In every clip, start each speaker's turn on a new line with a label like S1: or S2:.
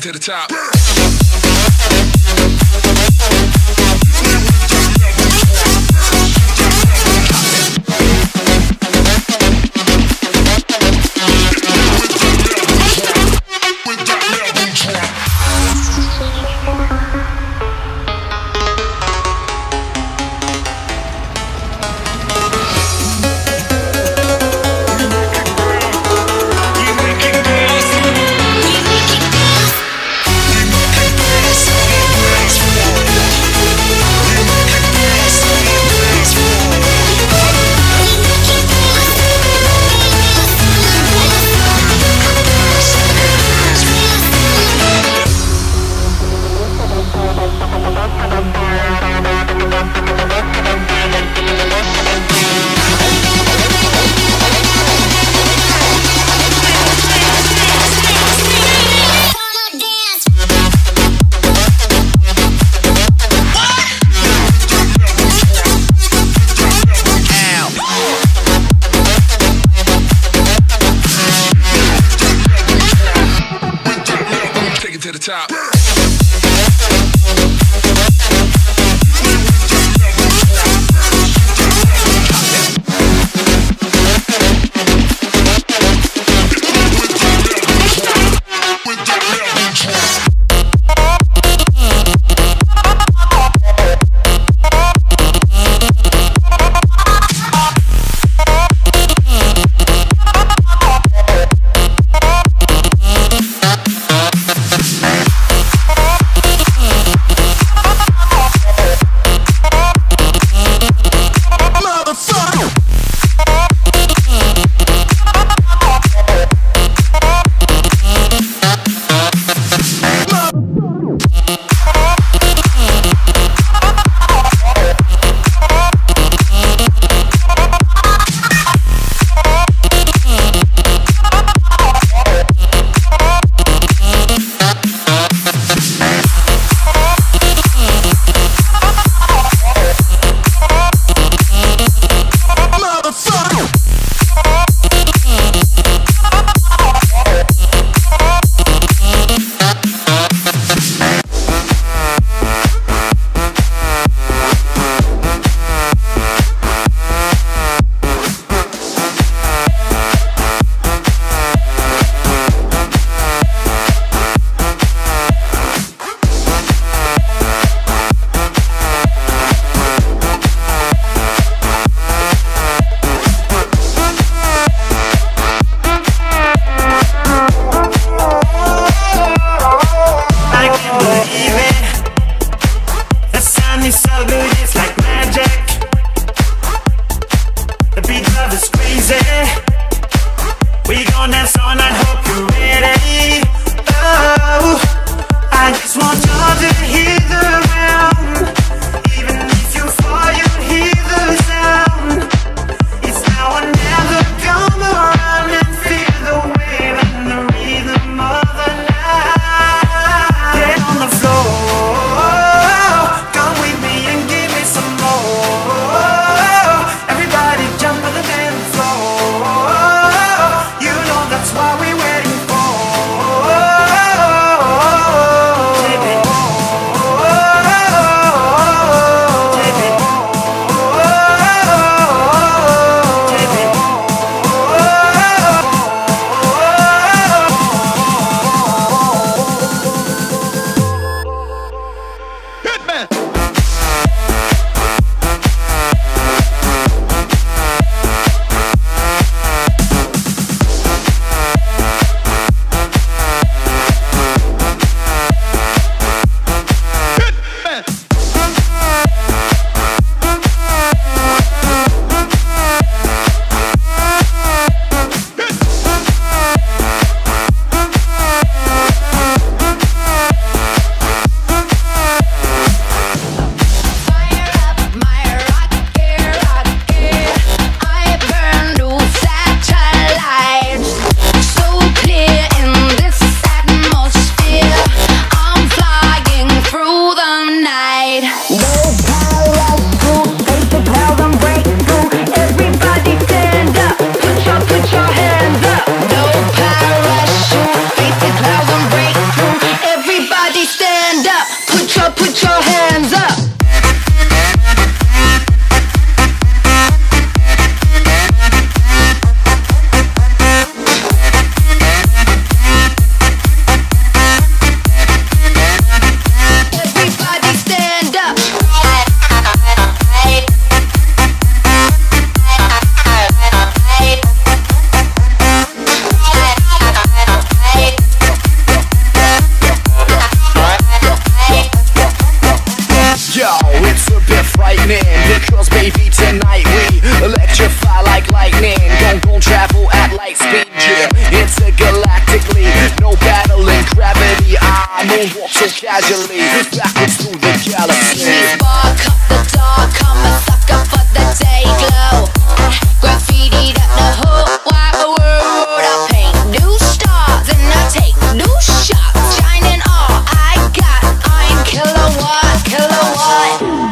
S1: to the top. To the top. moonwalk so casually, backwards through the galaxy.
S2: Spark up the dark, I'm a sucker for the day glow. Graffitied up the whole wide world. I paint new stars and I take new shots, shining all I got. I'm kilowatt, kilowatt.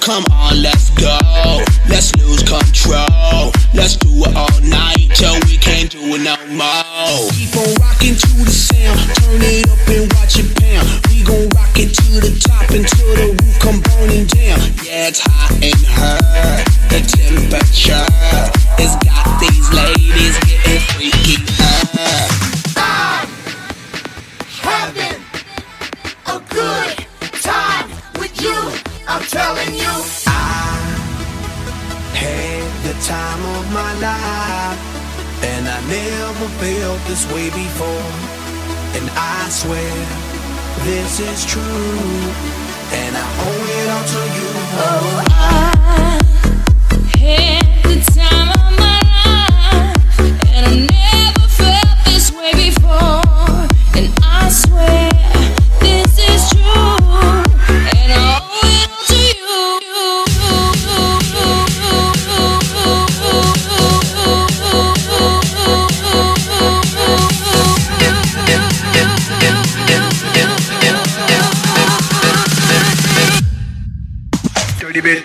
S1: Come on, let's go. Let's lose control. Let's do it all night till we can't do it no more. Keep on rocking to the sound. Turn it up and watch it pound. We gon' rock it to the top until the roof come burning down. Yeah, it's hot in her. The temperature has got these ladies getting freaky.
S3: I'm having a good time with you. I'm telling you, I had the time of my life, and I never felt this way before. And I swear this is true, and I owe it all to you.
S2: Oh, I had the time of my life, and I never felt this way before. And I swear this is true, and I owe it all to you.
S3: Dirty bit.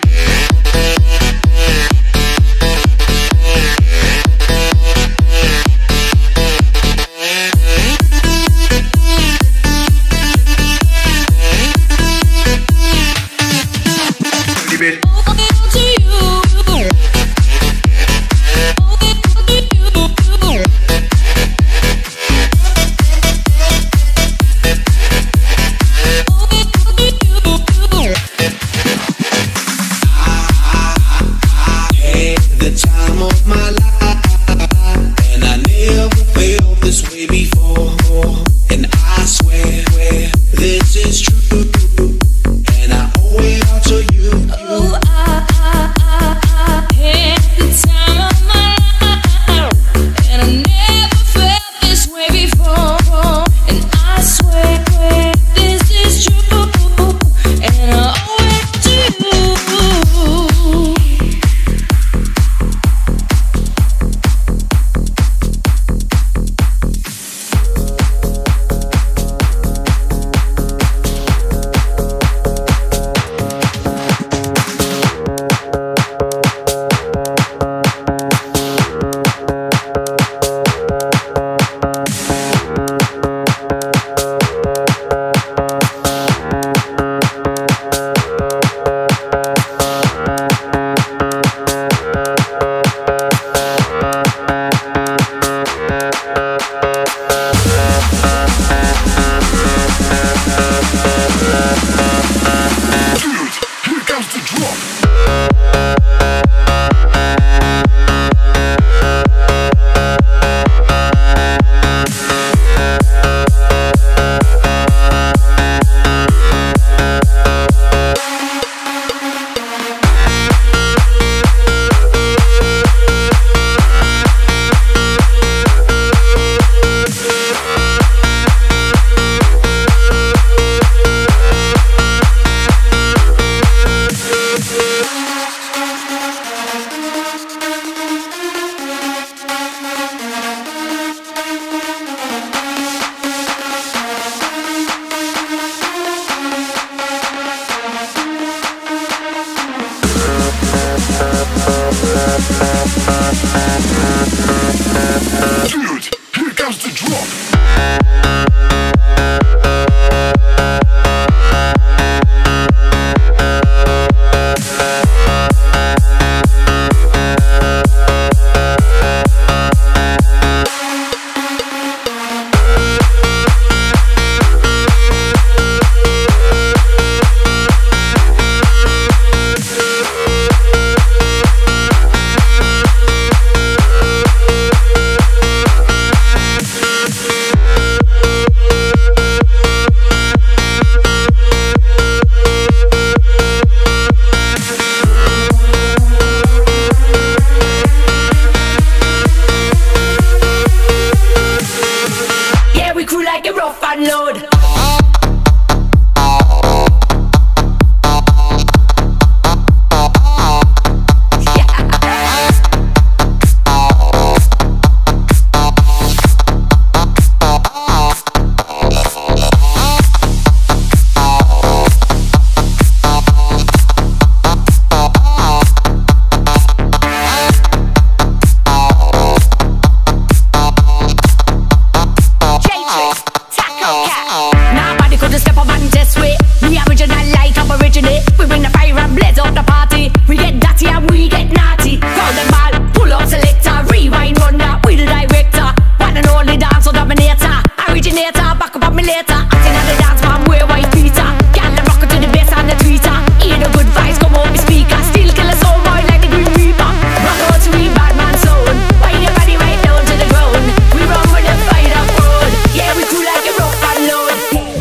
S2: could step up and test way. Me original like Aborigine. We bring the fire and blaze up the party. We get dirty and we get naughty. Crowd them all, pull up selector, rewind run that with the director. One and only dance dominator, originator, back up on me later. Acting on the dance man, wear white Peter. Girl, them rock to the bass and the tweeter. Hear the good vibes come out me speaker. Still kill a soul boy like the Green Reaper. Rock out to we bad man zone. Wind your body right down to the ground. We run with the fight up road. Yeah, we cool like a rough and load.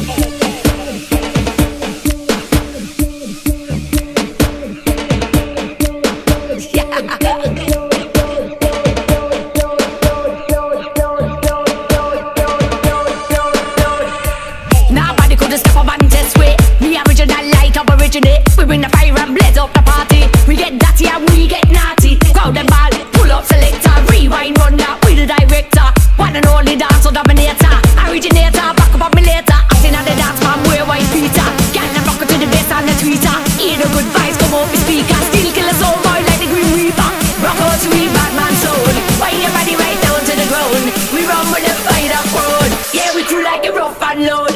S2: Nobody could step up and test way. Me original like Aborigine. We bring the fire and blaze up the party. We get dirty and we get naughty. Crowd them all, pull up selector, rewind run that with the director. One and only dance dominator, originator, back up on me later. Acting on the dance man, wear white Peter. Girl, them rock to the bass and the tweeter. Hear the good vibes come out me speaker. Still kill a soul boy like the Green Reaper. Rock out to we bad man soul. Wind your body right down to the ground. We run with the fight up road. Yeah, we cool like a rough and load.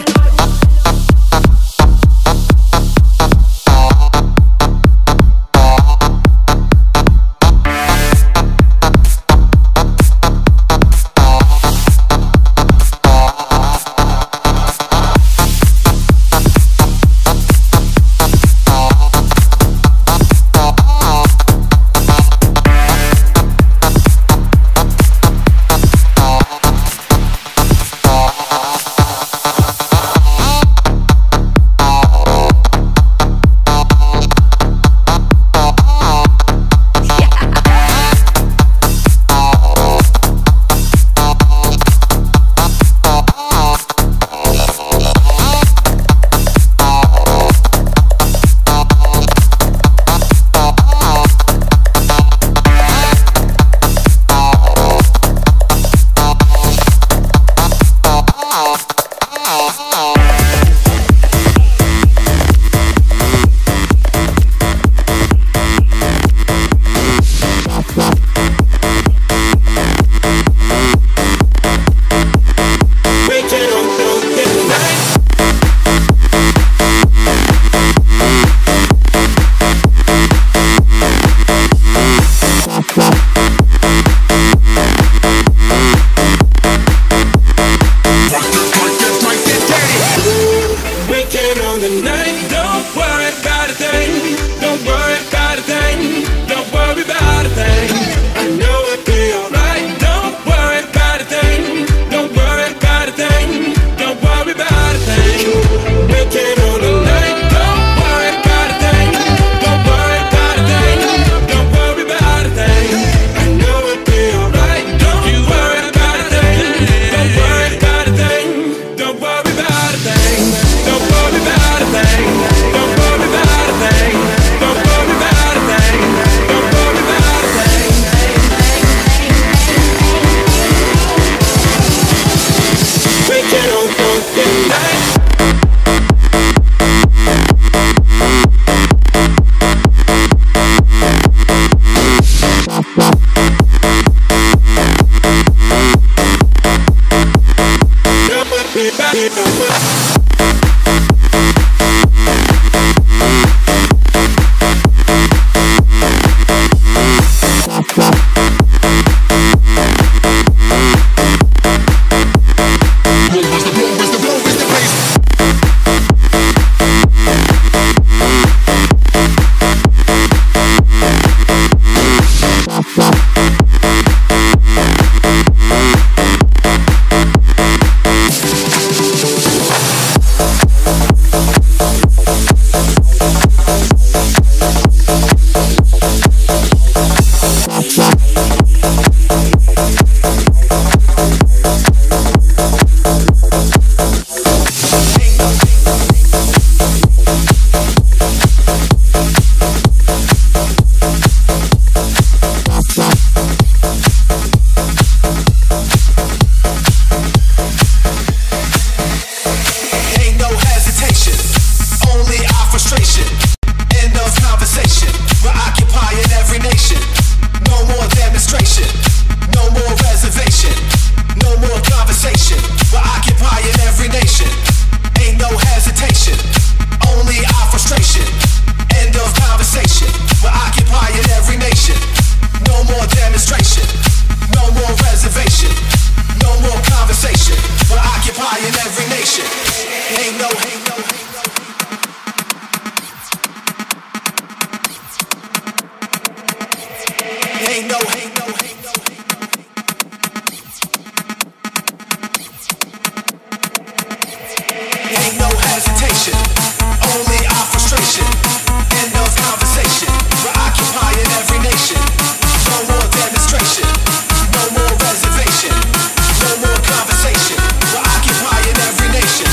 S3: hesitation, only our frustration. End of conversation. We're occupying every nation. No more demonstration, no more reservation, no more conversation. We're occupying every nation.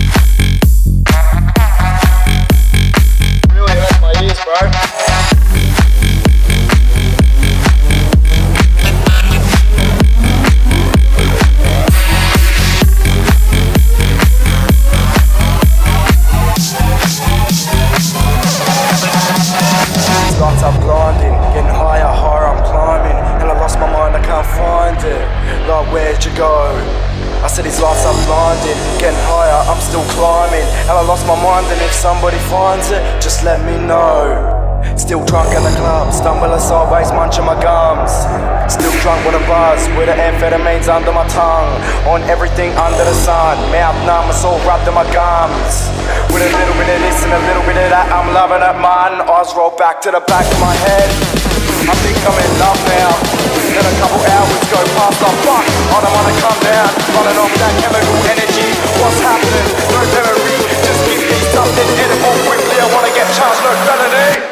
S4: Really hurt my ears, bro. getting higher, I'm still climbing. And I lost my mind, and if somebody finds it, just let me know. Still drunk in the club, stumbling sideways, munching my gums. Still drunk with a buzz, with the amphetamines under my tongue. On everything under the sun, mouth numb, it's all rubbed in my gums. With a little bit of this and a little bit of that, I'm loving it, man. Eyes roll back to the back of my head. I think I'm in love now. Then a couple hours go past, I'm fuck, I don't wanna come down. Running off that chemical energy, what's happening? No memory, just give me something edible quickly. I wanna get charged, no felony.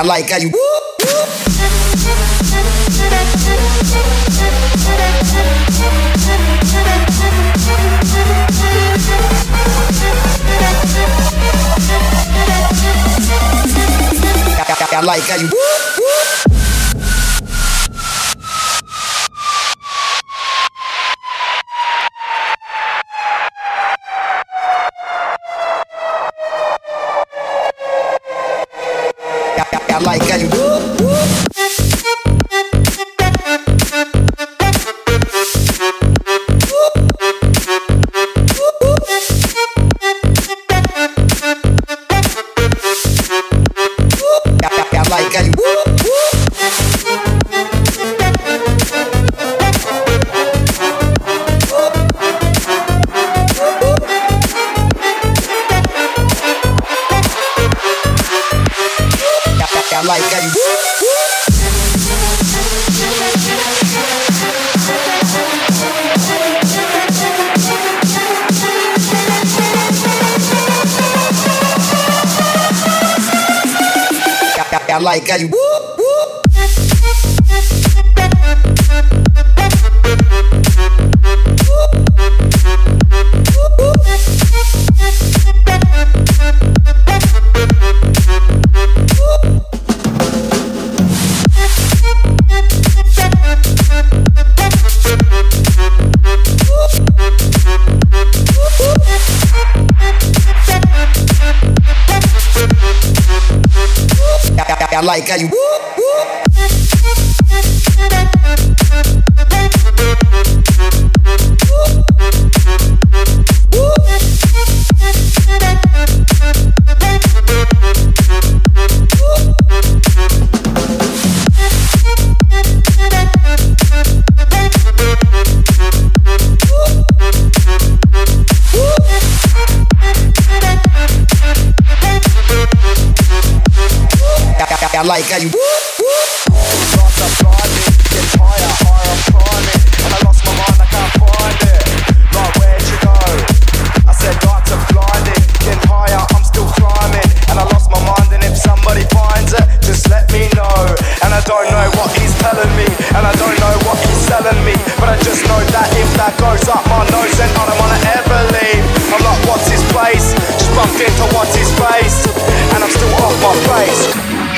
S4: like how you I like how you I like how you I like how you I like how you I like how you lost up blinding, get higher, higher I'm climbing, and I lost my mind, I can't find it. Like where'd you go? I said lights are blinding, getting higher, I'm still climbing, and I lost my mind. And if somebody finds it, just let me know. And I don't know what he's telling me, and I don't know what he's selling me, but I just know that if that goes up my nose, then I don't wanna ever leave. I'm like, what's his place? Just bumped into what's his face, and I'm still off my face.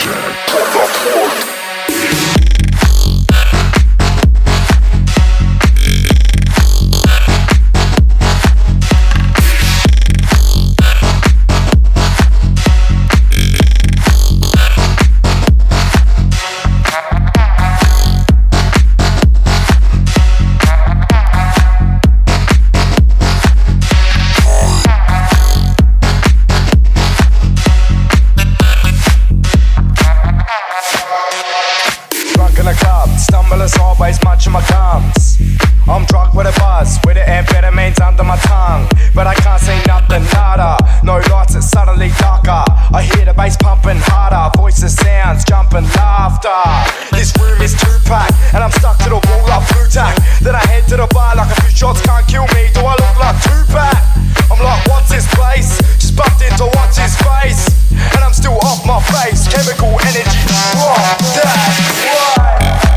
S4: Always munching my gums. I'm drunk with a buzz, with the amphetamines under my tongue, but I can't see nothing, nada. No lights, it's suddenly darker. I hear the bass pumping harder, voices, sounds, jumping, laughter. This room is too packed, and I'm stuck to the wall like blue tack. Then I head to the bar like a few shots can't kill me. Do I look like Tupac? I'm like, what's his place? Just bumped into what's his face, and I'm still off my face. Chemical energy, rock, that's why.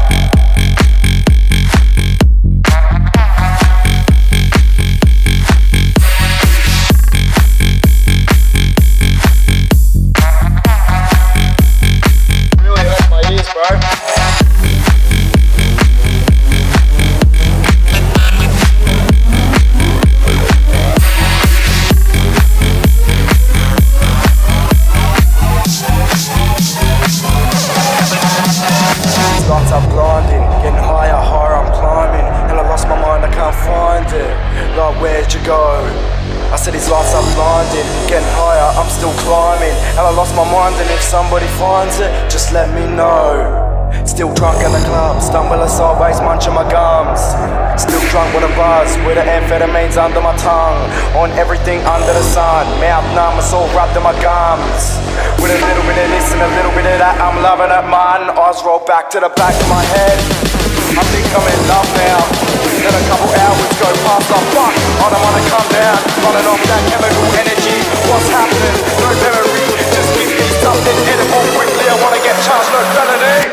S4: Where'd you go? I said his lights are blinding, getting higher, I'm still climbing, and I lost my mind. And if somebody finds it, just let me know. Still drunk in the club, stumbling sideways, munching my gums. Still drunk with a buzz, with the amphetamines under my tongue. On everything under the sun, mouth numb, it's all rubbed in my gums. With a little bit of this and a little bit of that, I'm loving it, man. Eyes roll back to the back of my head. I think I'm in love now. Then a couple hours go past, oh fuck, I don't wanna come down. Running off that chemical energy, what's happening? No memory, just give me something edible quickly, I wanna get chance, no felony.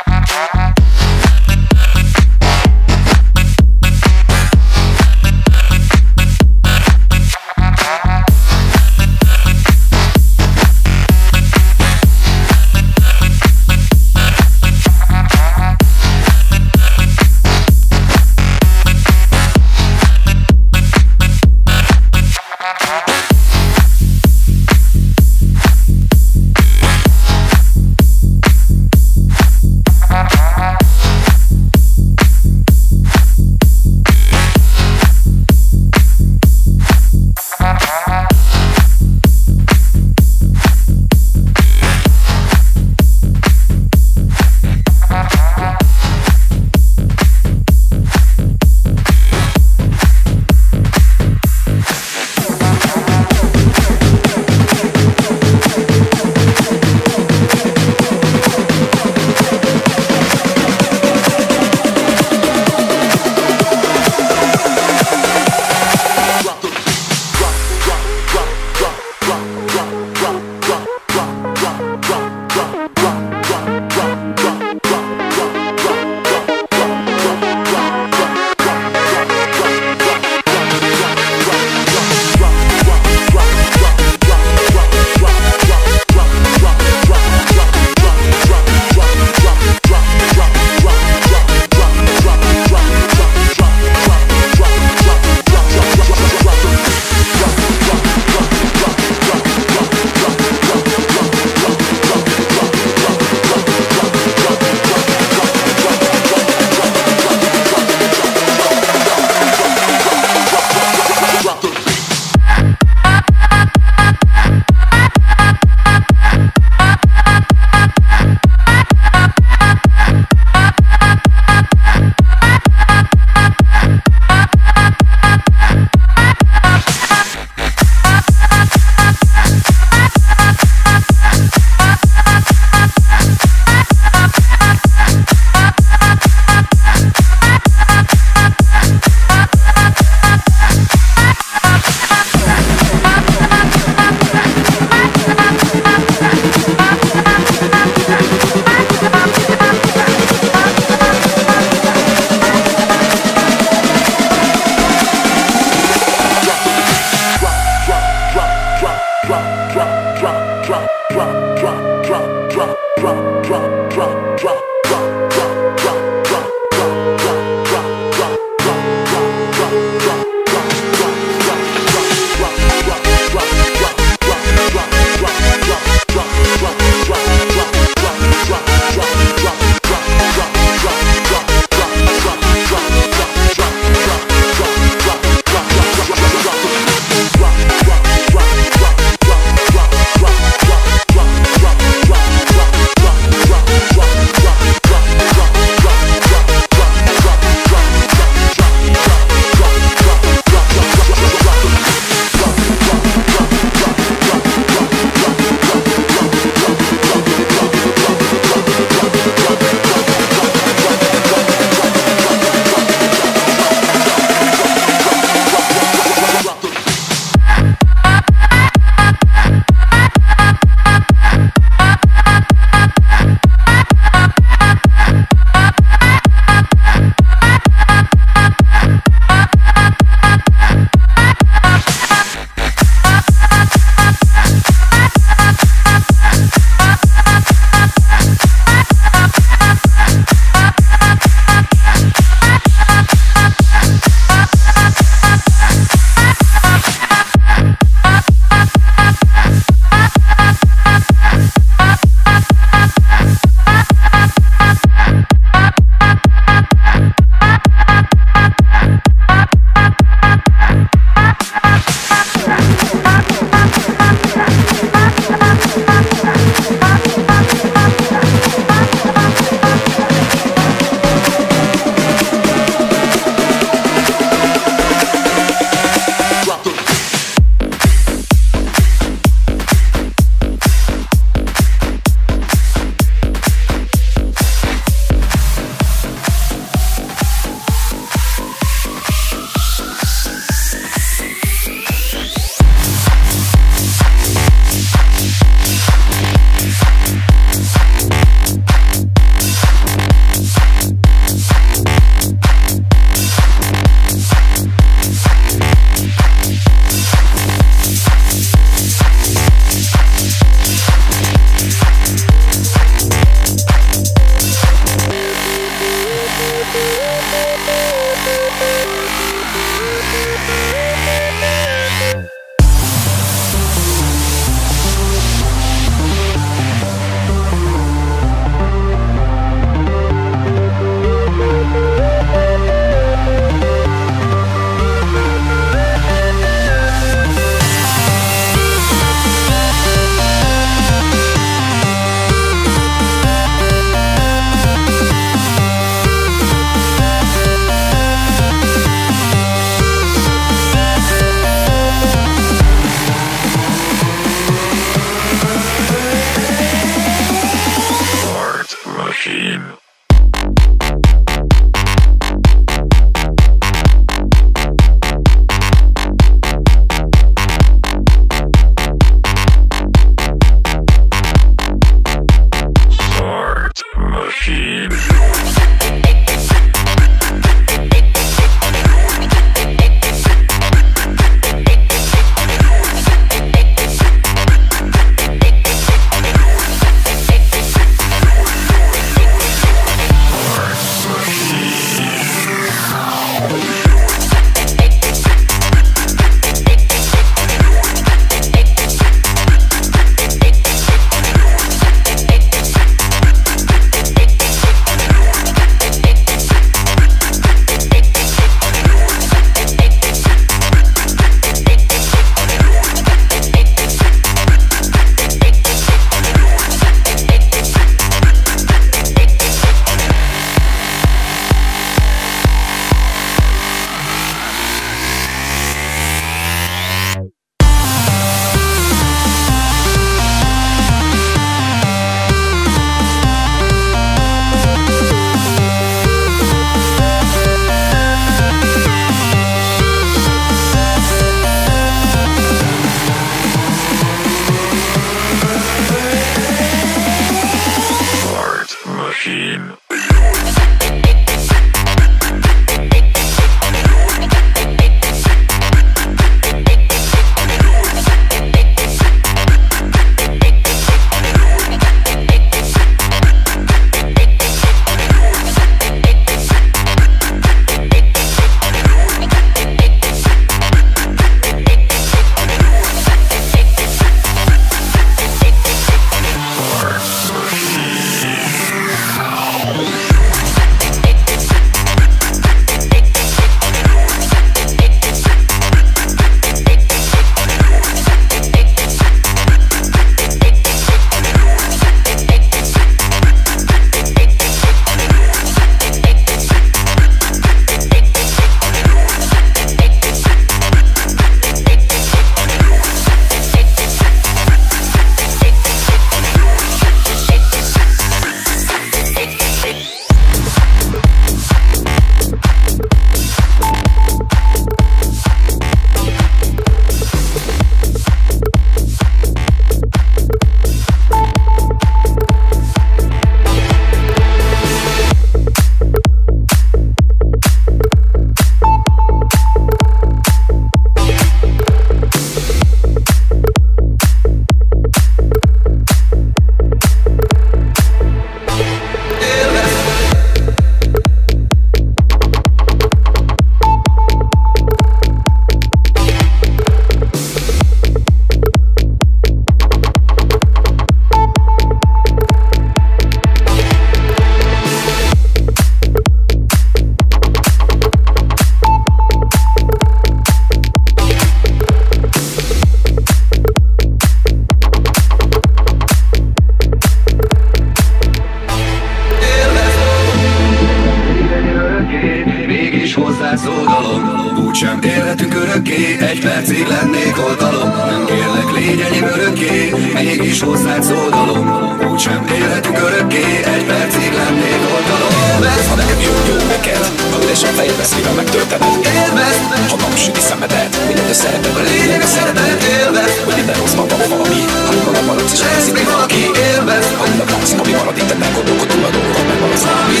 S5: légy enyém örökké, mégis hozzád szódalom. Úgysem élhetünk örökké, egy percig lennék oldalon.
S6: Ha nekem jó neked, ha üres a fejedbe szívem megtöltened.
S5: Élvezd,
S6: ha napsüti szemedet, mindent szereted.
S5: a lényeg a szeretet. Élvezd,
S6: hogy minden rossz van valami, ha magad maradsz és elhiszik még valaki.
S5: Élvezd,
S6: ha mindent látszik, ami marad, itt nem gondolkodunk a dolgokon, megvan az valami.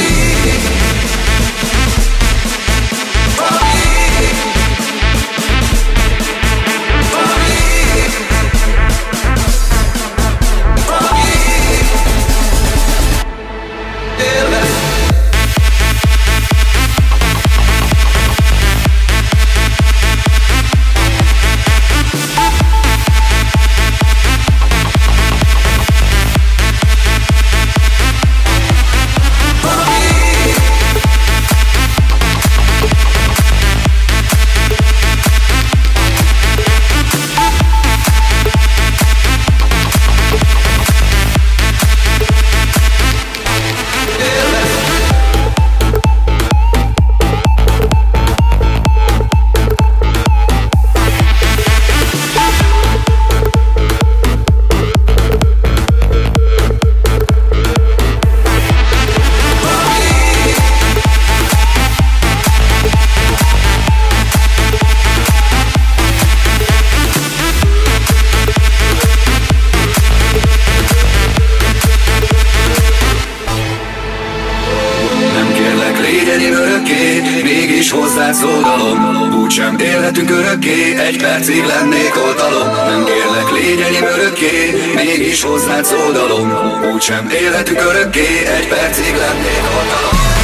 S5: Mégis hozzád szódalom, úgysem élhetünk örökké, egy percig lennék oltalom. Nem kérlek, légy enyém örökké, mégis hozzád szódalom, úgysem élhetünk örökké, egy percig lennék oltalom.